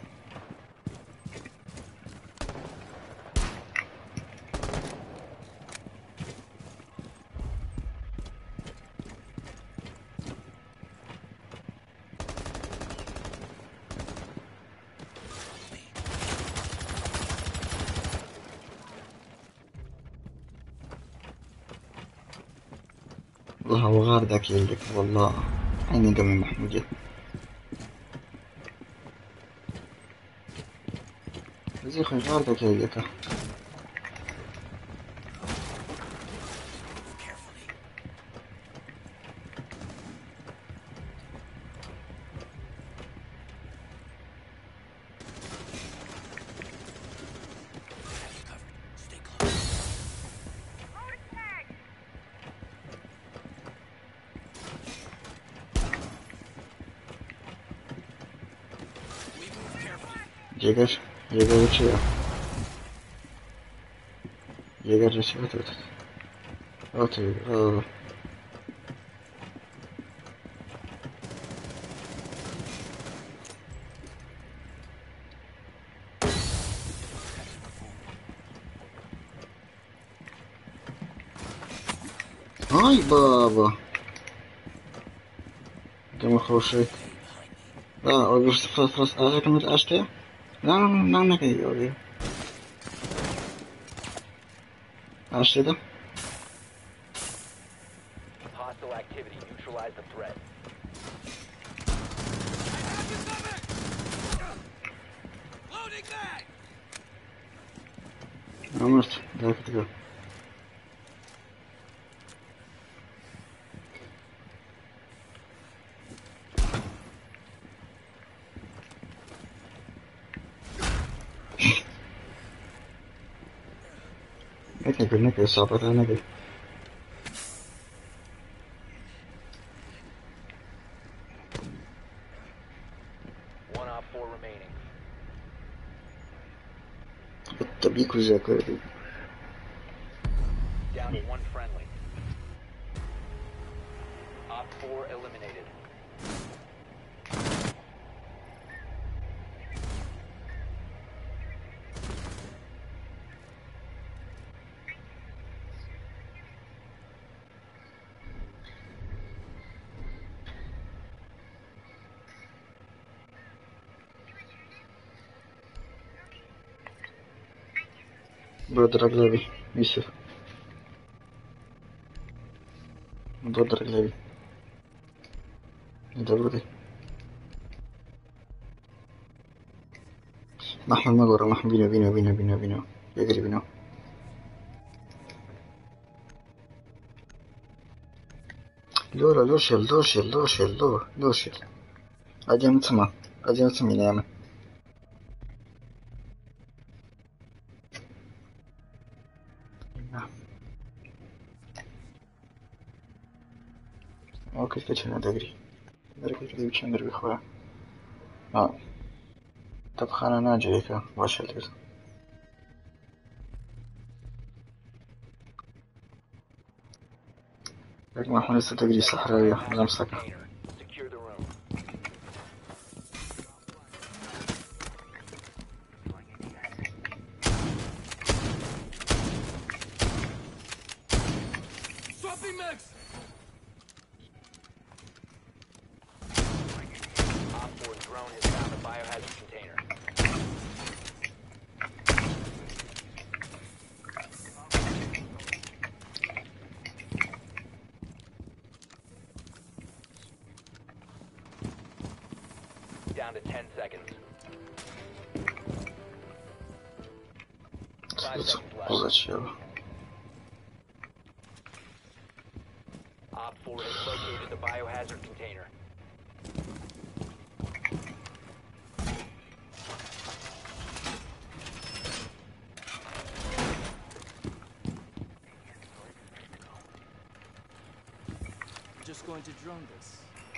والله هو غاردك يلك والله عيني دمي محمودية زي خوي غاردك يلك Llegar, llegar a Chile. Llegar a Chile. Otro, otro. Ay baba. Kama خوشی. لا، اول فرص فرص آخر كم الأشتى. لا لا ما كي يوري. أشتى ده. Hostile activity. Neutralize the threat. Loading mag! عمرت ذاك تقول. هيك نقول نقول إصابة نقول. One op four remaining. الطبيب وزاكر. Down to one friendly. Op four eliminated. برودر أغلبي يوسف. برودر أغلبي. ده برودي. نحن المغرب نحن بينا بينا بينا بينا بينا يجري بينا. لولا لوشل لوشل لوشل لو لوشل. أجي متسمع أجي متسمع نعمة. اوكي كيتشن دغري دغري كيتشن كيتشن دربي خويا اه طب خانا ناجيك واش هلك لكن ما حنا تدري صحراوية لمسك Secure the room. Swapping mags! Op four drone has found a biohazard container. Down to ten seconds. Five seconds left. Зачем? Op four has located the biohazard container. just going to drone this.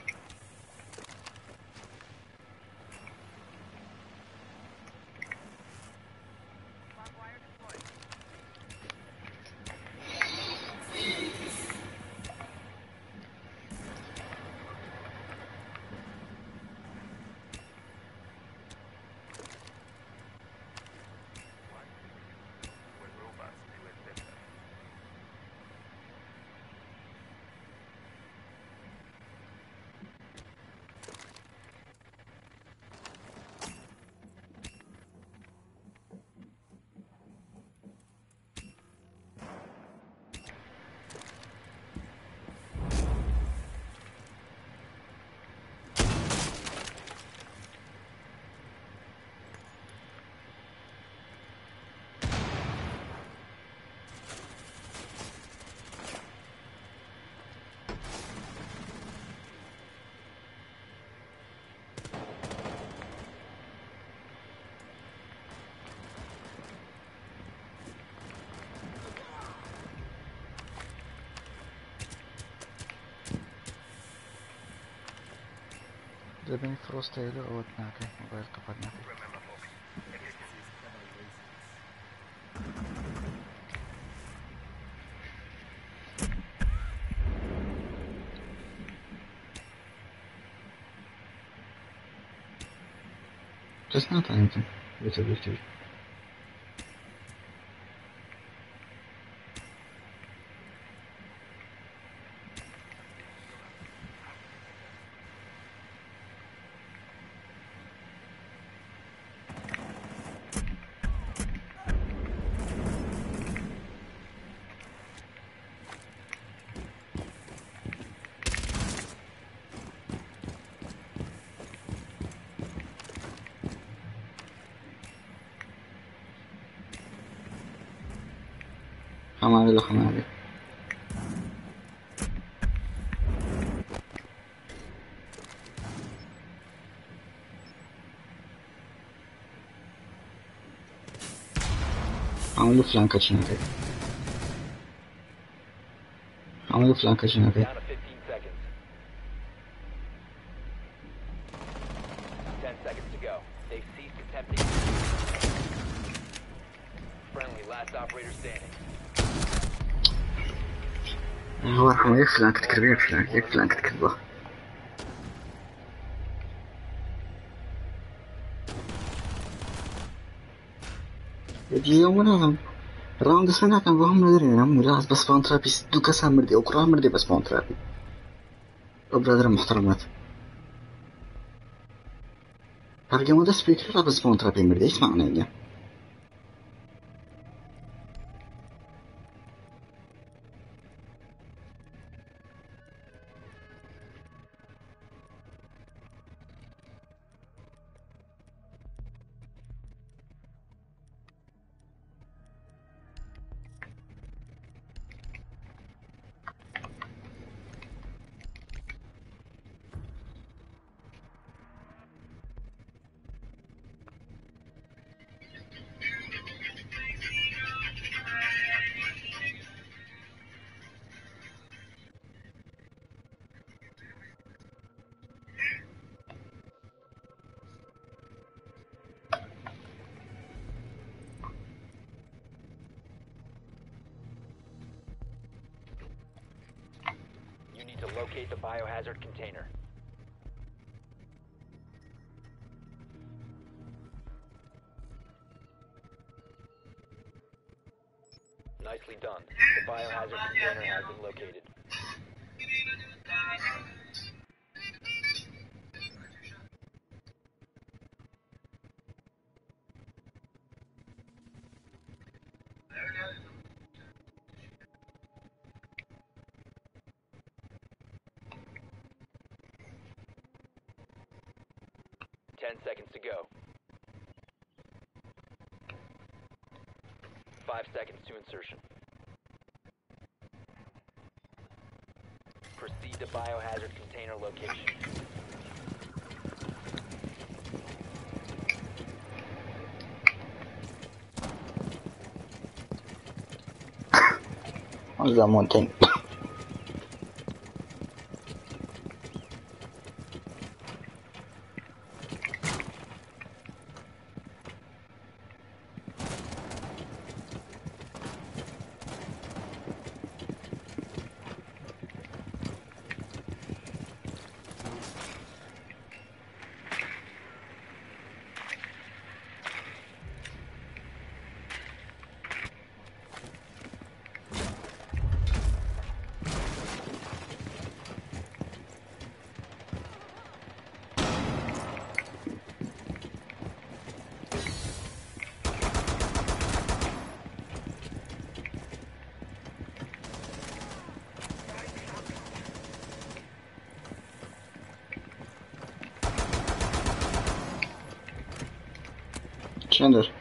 Living Frost Taylor oot natin. Mobile kapag natin. Just not anything. It's a victory. حمالي له حمالي عملوا فلانكة شنكي عملوا فلانكة شنكي Down to fifteen seconds. ten seconds to go. They've ceased attempting. Friendly, last operator standing. هو رحمة يفلانك تكربين يفلانك يفلانك تكربه يجي يوم لازم الراوند سنة كان بهم ندري نعم جاهز بس فون ترابي سدو كسا مردي أو كراه مردي بس فون ترابي وبرادر محترمات هرجع مدى سبيكر بس فون ترابي مردي اسمعنا يجي You need to locate the biohazard container. Nicely done. The biohazard container has been located. Ten seconds to go. Five seconds to insertion. Proceed to biohazard container location. How's that one thing? Ce händer?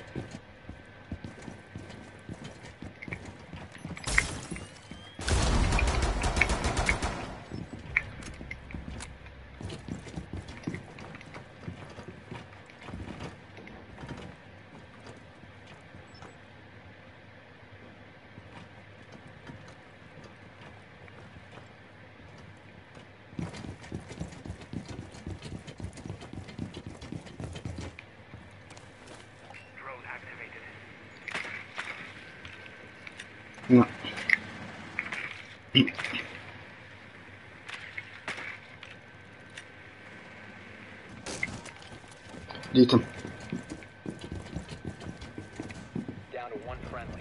No. Dito. Down to one friendly.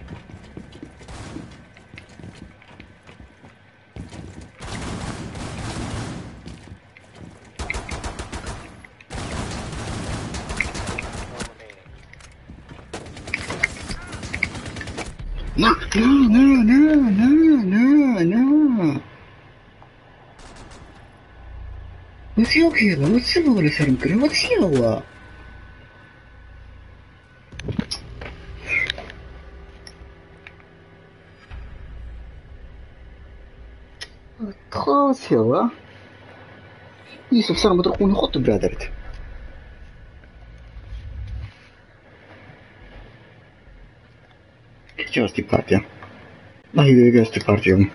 Four remaining. No, no, no, no, no, no. Wat zie je ook hier? Wat zie je wel eens aan? Wat zie je wel? Wat zie je wel? Yusuf sana بدر قوني خط برادرت. Che sti parti? Ma io che sti parti?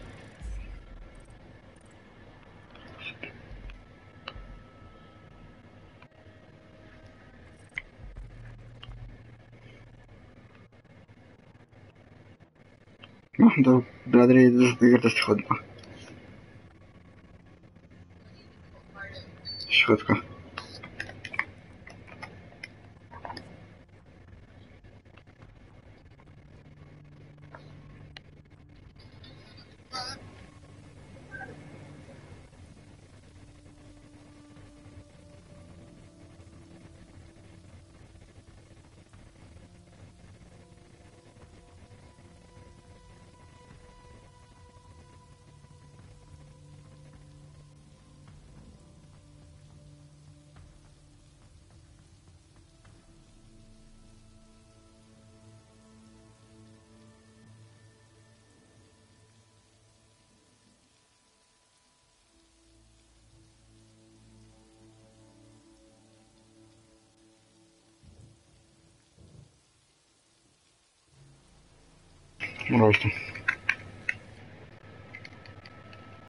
Ma da bradere da gırda خدمة. Шутка. Мрачно.